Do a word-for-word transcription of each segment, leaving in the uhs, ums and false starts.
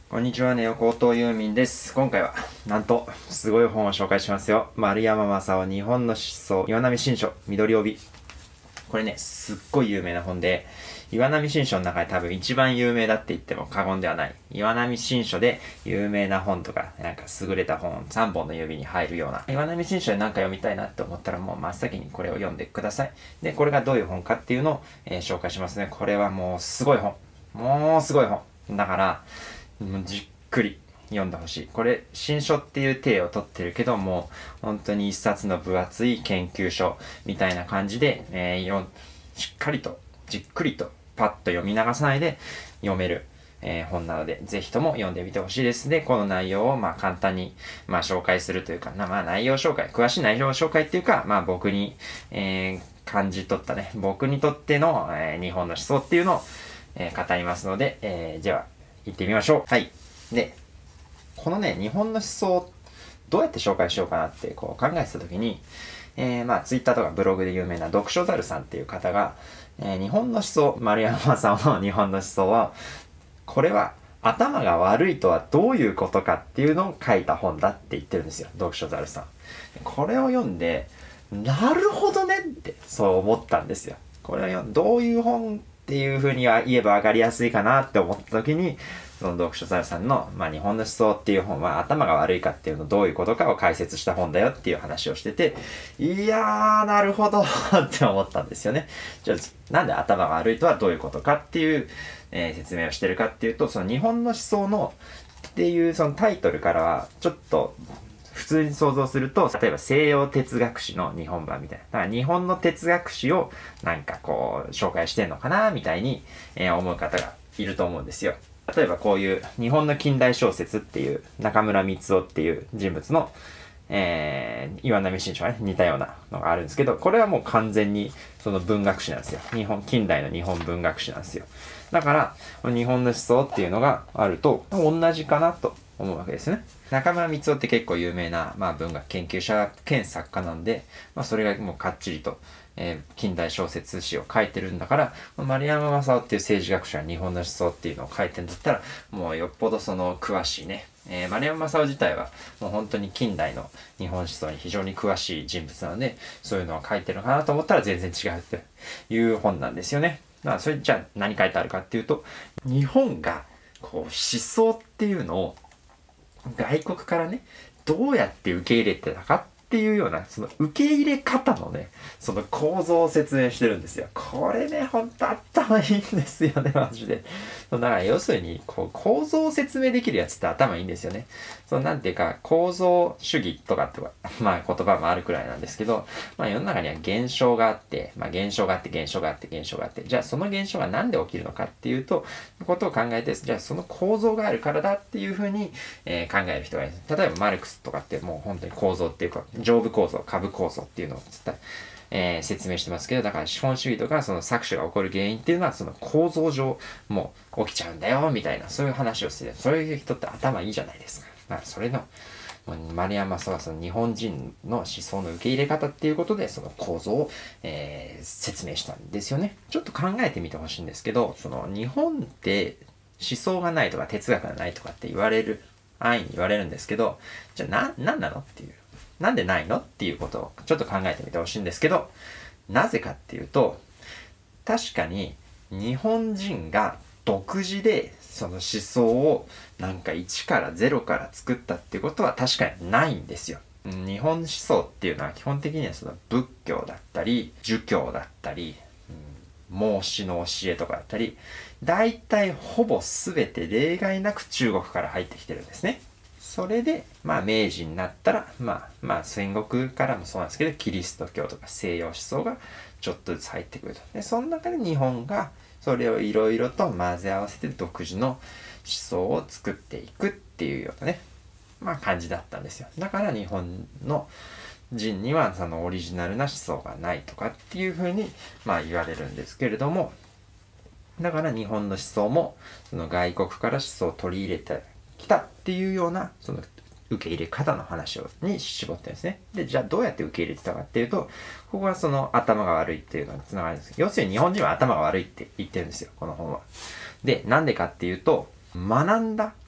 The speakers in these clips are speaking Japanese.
こんにちは、ネオ高等遊民です。今回は、なんと、すごい本を紹介しますよ。丸山正夫、日本の思想、岩波新書、緑帯。これね、すっごい有名な本で、岩波新書の中で多分一番有名だって言っても過言ではない。岩波新書で有名な本とか、なんか優れた本さんぼんの指に入るような。岩波新書で何か読みたいなって思ったらもう真っ先にこれを読んでください。で、これがどういう本かっていうのを、えー、紹介しますね。これはもうすごい本。もうすごい本。だから、もうじっくり読んでほしい。これ、新書っていう体を取ってるけども、本当に一冊の分厚い研究書みたいな感じで、えー、よしっかりと、じっくりと、パッと読み流さないで読める、えー、本なので、ぜひとも読んでみてほしいです。で、この内容を、まあ、簡単に、まあ、紹介するというか、まあ、内容紹介、詳しい内容紹介っていうか、まあ、僕に、えー、感じ取ったね、僕にとっての、えー、日本の思想っていうのを、えー、語りますので、えー、では、行ってみましょう。はい。で、このね、日本の思想、どうやって紹介しようかなってこう考えてた時に、えー、まあ、ツイッターとかブログで有名な読書猿さんっていう方が、えー、日本の思想、丸山さんの日本の思想は、これは頭が悪いとはどういうことかっていうのを書いた本だって言ってるんですよ。読書猿さん。これを読んで、なるほどねってそう思ったんですよ。これはどういう本っていう風には言えば分かりやすいかなって思った時に、その読書猿さんの、まあ、日本の思想っていう本は頭が悪いかっていうのどういうことかを解説した本だよっていう話をしてて、いやー、なるほどって思ったんですよね。じゃあ、なんで頭が悪いとはどういうことかっていう、えー、説明をしてるかっていうと、その日本の思想のっていうそのタイトルからはちょっと普通に想像すると、例えば西洋哲学史の日本版みたいな。だから日本の哲学史をなんかこう紹介してんのかなみたいに、えー、思う方がいると思うんですよ。例えばこういう日本の近代小説っていう中村光夫っていう人物の、えー、岩波新書がね、似たようなのがあるんですけど、これはもう完全にその文学史なんですよ。日本、近代の日本文学史なんですよ。だから、日本の思想っていうのがあると、同じかなと思うわけですね。中村光夫って結構有名な、まあ、文学研究者兼作家なんで、まあ、それがもうかっちりと、えー、近代小説史を書いてるんだから、丸山正夫っていう政治学者が日本の思想っていうのを書いてるんだったら、もうよっぽどその詳しいね。えー、丸山正夫自体はもう本当に近代の日本思想に非常に詳しい人物なので、そういうのを書いてるのかなと思ったら全然違うっていう本なんですよね。だからそれじゃあ何書いてあるかっていうと、日本がこう思想っていうのを外国からね、どうやって受け入れてたかっていうような、その受け入れ方のね、その構造を説明してるんですよ。これね、ほんと頭いいんですよね、マジで。だから要するに、こう、構造を説明できるやつって頭いいんですよね。そのなんていうか、構造主義とかとか、まあ言葉もあるくらいなんですけど、まあ世の中には現象があって、まあ現象があって、現象があって、現象があって、じゃあその現象がなんで起きるのかっていうと、ことを考えて、じゃあその構造があるからだっていうふうに、えー、考える人がいる。例えばマルクスとかってもう本当に構造っていうか、上部構造、下部構造っていうのを伝え、えー、説明してますけど、だから資本主義とかその搾取が起こる原因っていうのはその構造上もう起きちゃうんだよみたいなそういう話をしてる。そういう人って頭いいじゃないですか。だからそれの丸山さんはその日本人の思想の受け入れ方っていうことでその構造を、えー、説明したんですよね。ちょっと考えてみてほしいんですけど、その日本って思想がないとか哲学がないとかって言われる、安易に言われるんですけど、じゃあな、なんなのっていう。なんでないのっていうことをちょっと考えてみてほしいんですけど、なぜかっていうと、確かに日本人が独自でその思想をなんかいちからゼロから作ったっていうことは確かにないんですよ。日本思想っていうのは基本的にはその仏教だったり、儒教だったり、孟子の教えとかだったり、大体ほぼ全て例外なく中国から入ってきてるんですね。それで、まあ明治になったら、まあまあ戦国からもそうなんですけど、キリスト教とか西洋思想がちょっとずつ入ってくると。で、その中で日本がそれをいろいろと混ぜ合わせて独自の思想を作っていくっていうようなね、まあ感じだったんですよ。だから日本の人にはそのオリジナルな思想がないとかっていうふうにまあ言われるんですけれども、だから日本の思想もその外国から思想を取り入れてきたっていうようなその受け入れ方の話をに絞ってるんですね。で、じゃあどうやって受け入れてたかっていうと、ここはその頭が悪いっていうのにつながるんですけど、要するに日本人は頭が悪いって言ってるんですよ、この本は。で、なんでかっていうと、学んだ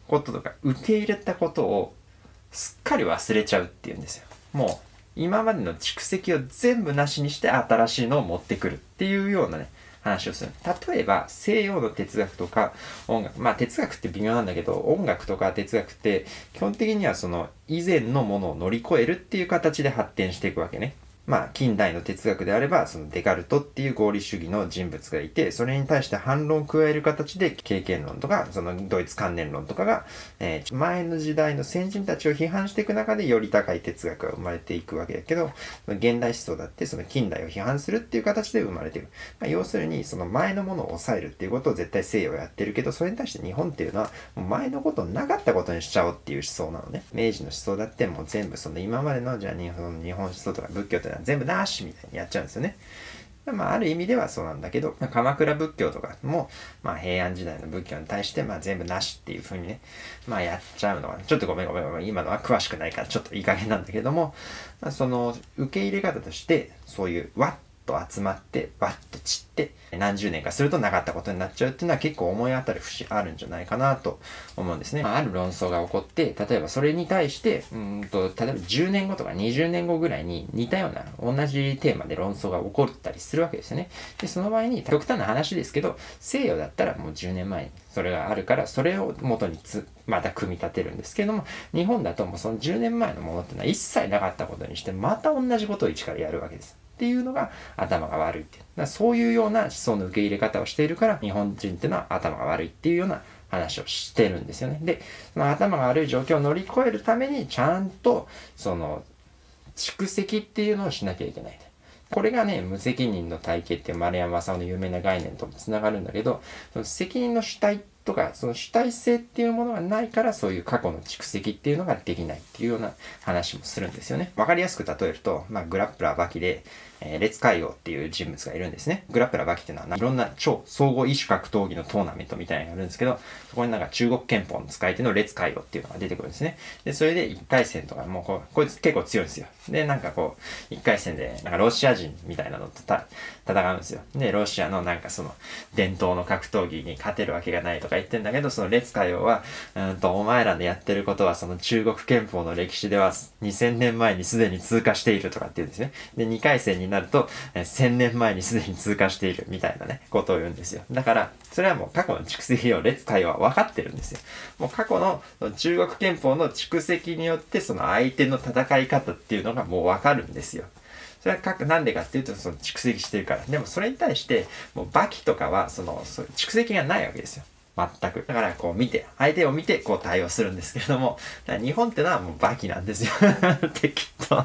こととか受け入れたことをすっかり忘れちゃうっていうんですよ。もう今までの蓄積を全部なしにして新しいのを持ってくるっていうようなね、話をする。例えば西洋の哲学とか音楽、まあ哲学って微妙なんだけど、音楽とか哲学って基本的にはその以前のものを乗り越えるっていう形で発展していくわけね。まあ近代の哲学であればそのデカルトっていう合理主義の人物がいて、それに対して反論を加える形で経験論とかそのドイツ観念論とかが、えー、前の時代の先人たちを批判していく中でより高い哲学が生まれていくわけだけど、現代思想だってその近代を批判するっていう形で生まれている。まあ、要するにその前のものを抑えるっていうことを絶対西洋やってるけど、それに対して日本っていうのはもう前のことをなかったことにしちゃおうっていう思想なのね。明治の思想だってもう全部その今までのじゃあ日本日本思想とか仏教っていうのは全部なしみたいにやっちゃうんですよね。まあある意味ではそうなんだけど、まあ、鎌倉仏教とかも、まあ、平安時代の仏教に対してまあ全部なしっていう風にね、まあやっちゃうのはちょっとごめんごめんごめん今のは詳しくないからちょっといい加減なんだけども、まあ、その受け入れ方としてそういうわっと集まってわっと散って何十年かするとなかったことになっちゃうっていうのは結構思い当たる節あるんじゃないかなと思うんですね。まあ、ある論争が起こって例えばそれに対してうんと例えばじゅうねんごとかにじゅうねんごぐらいに似たような同じテーマで論争が起こったりするわけですよね。でその場合に極端な話ですけど、西洋だったらもうじゅうねんまえにそれがあるからそれを元につまた組み立てるんですけども、日本だともうそのじゅうねんまえのものっていうのは一切なかったことにしてまた同じことを一からやるわけです。っていうのが頭が悪いっていう。だからそういうような思想の受け入れ方をしているから日本人っていうのは頭が悪いっていうような話をしてるんですよね。で、その頭が悪い状況を乗り越えるためにちゃんとその蓄積っていうのをしなきゃいけない。これがね、無責任の体系っていう丸山正雄の有名な概念ともつながるんだけど、その責任の主体とか、その主体性っていうものがないから、そういう過去の蓄積っていうのができないっていうような話もするんですよね。わかりやすく例えると、まあ、グラップラーバキで、えー、列海王っていう人物がいるんですね。グラップラーバキっていうのは、いろんな超総合異種格闘技のトーナメントみたいなのがあるんですけど、そこになんか中国拳法の使い手の列海王っていうのが出てくるんですね。で、それでいっかい戦とか、もうこう、こいつ結構強いんですよ。で、なんかこう、いっかい戦で、なんかロシア人みたいなのとた戦うんですよ。で、ロシアのなんかその、伝統の格闘技に勝てるわけがないとか言ってんだけど、その列海王は、うんと、お前らのやってることはその中国拳法の歴史ではにせんねんまえにすでに通過しているとかって言うんですね。で、にかい戦になると、せんねんまえにすでに通過しているみたいなね、ことを言うんですよ。だから、それはもう過去の蓄積を列海王は分かってるんですよ。もう過去の中国拳法の蓄積によってその相手の戦い方っていうのがもう分かるんですよ。それはかなんでかっていうとその蓄積してるから。でもそれに対してもうバキとかはそのそう蓄積がないわけですよ。全く。だからこう見て、相手を見てこう対応するんですけれども、日本ってのはもうバキなんですよ。適当。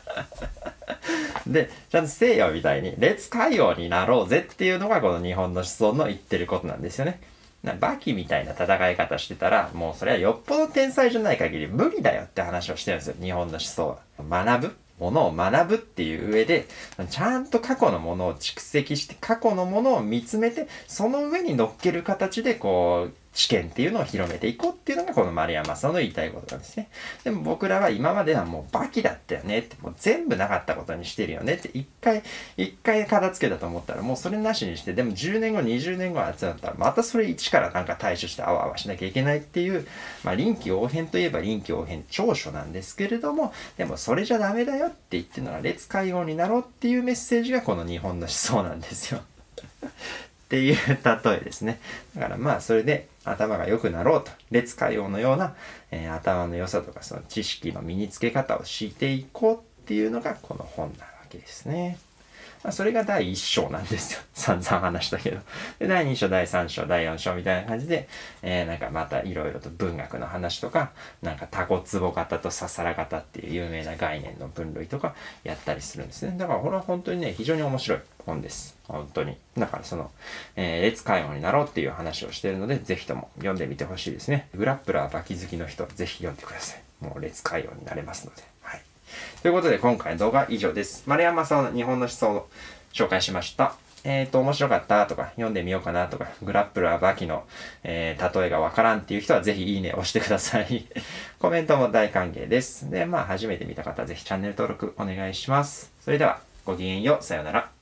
で、ちゃんと西洋みたいに列海王になろうぜっていうのがこの日本の思想の言ってることなんですよね。バキみたいな戦い方してたら、もうそれはよっぽど天才じゃない限り無理だよって話をしてるんですよ、日本の思想は。学ぶものを学ぶっていう上で、ちゃんと過去のものを蓄積して、過去のものを見つめて、その上に乗っける形で、こう、知見っていうのを広めていこうっていうのがこの丸山さんの言いたいことなんですね。でも僕らは今まではもうバキだったよねって、もう全部なかったことにしてるよねって、一回、一回片付けたと思ったらもうそれなしにして、でもじゅうねんご、にじゅうねんご集まったらまたそれ一からなんか対処してあわあわしなきゃいけないっていう、まあ臨機応変といえば臨機応変長所なんですけれども、でもそれじゃダメだよって言ってるのが列海王になろうっていうメッセージがこの日本の思想なんですよ。っていう例えですね。だからまあそれで頭が良くなろうと。列海王のような、えー、頭の良さとかその知識の身につけ方をしていこうっていうのがこの本なわけですね。まあ、それがだいいっ章なんですよ。散々話したけど。で、だいに章、だいさん章、だいよん章みたいな感じで、えー、なんかまたいろいろと文学の話とか、なんかタコツボ型とササラ型っていう有名な概念の分類とかやったりするんですね。だからこれは本当にね、非常に面白い本です。本当に。だからその、えー、列海王になろうっていう話をしているので、ぜひとも読んでみてほしいですね。グラップラーバキ好きの人はぜひ読んでください。もう列海王になれますので。はい。ということで今回の動画は以上です。丸山さんの日本の思想を紹介しました。えっと、面白かったとか、読んでみようかなとか、グラップラーバキの、えー、例えがわからんっていう人はぜひいいねを押してください。コメントも大歓迎です。で、まあ初めて見た方はぜひチャンネル登録お願いします。それでは、ごきげんよう。さようなら。